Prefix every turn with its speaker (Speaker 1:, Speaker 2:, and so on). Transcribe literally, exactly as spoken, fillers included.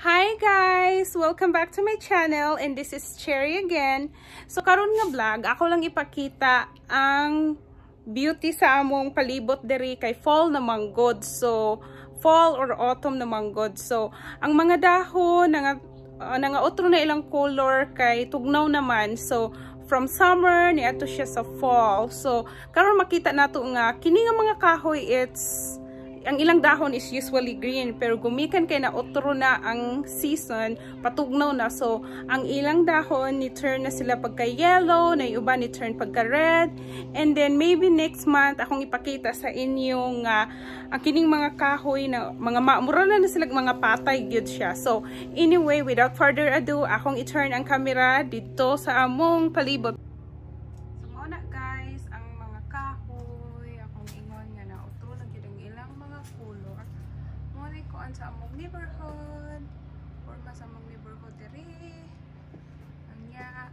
Speaker 1: Hi guys! Welcome back to my channel and this is Cherry again. So karon nga vlog, ako lang ipakita ang beauty sa among palibot diri kay fall na manggod. So fall or autumn na manggod. So ang mga dahon nga uh, nga otro na ilang color kay tugnaw naman. So from summer ni ato siya sa fall. So karon makita nato nga kini nga mga kahoy, it's ang ilang dahon is usually green, pero gumikan kay na otro na ang season, patugnaw na. So ang ilang dahon ni turn na sila pagka yellow, na yung iba ni turn pagka red, and then maybe next month akong ipakita sa inyong uh, ang kining mga kahoy na mga mura na, na sila mga patay gyud siya. So anyway, without further ado, akong i-turn ang camera dito sa among palibot. So muna guys, ang mga kahoy akong ingon nga na otro na gyud ang ilang mga color. Muna ko an sa among neighborhood or mas among neighborhood diri. Anya